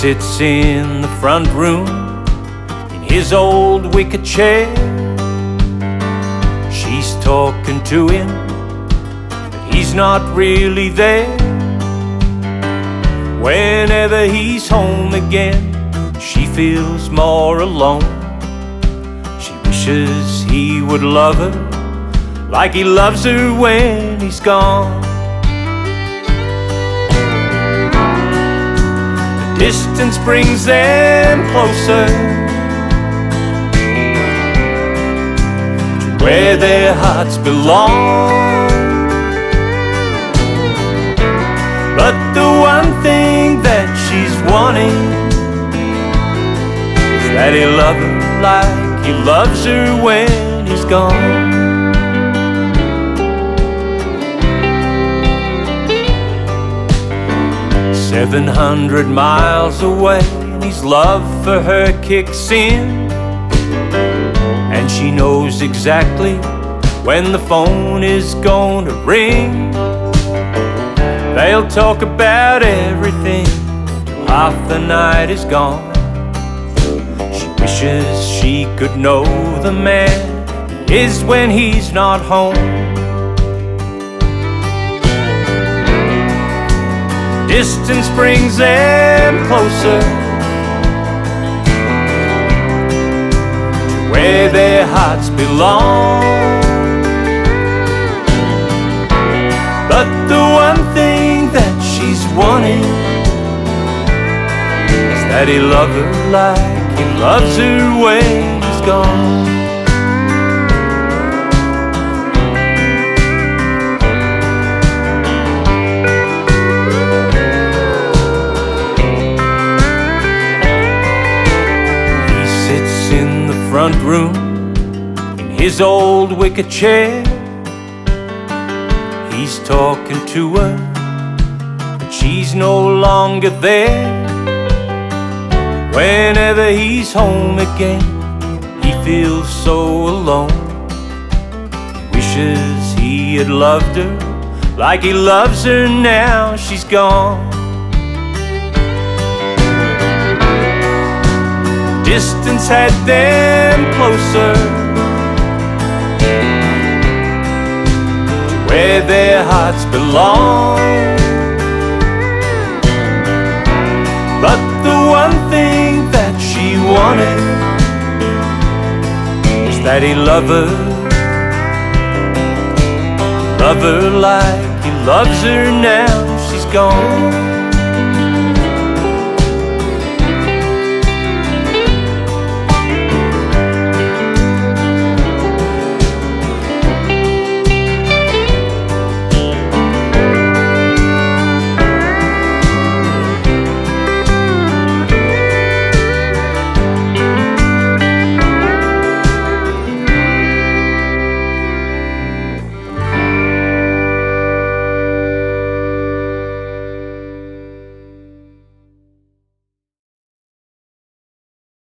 sits in the front room in his old wicker chair. She's talking to him, but he's not really there. Whenever he's home again, she feels more alone. She wishes he would love her like he loves her when he's gone. The distance brings them closer to where their hearts belong. But the one thing that she's wanting is that he'll love her like he loves her when he's gone. 700 miles away, and his love for her kicks in, and she knows exactly when the phone is going to ring. They'll talk about everything till half the night is gone. She wishes she could know the man he is when he's not home. Distance brings them closer to where their hearts belong. But the one thing that she's wanting is that he love her like he loves her when he's gone. He sits in the front room in his old wicker chair. He's talking to her, but she's no longer there. Whenever he's home again, he feels so alone. He wishes he had loved her like he loves her now she's gone. Distance had them closer where their hearts belong. But the one thing that she wanted is that he love her like he loves her now she's gone.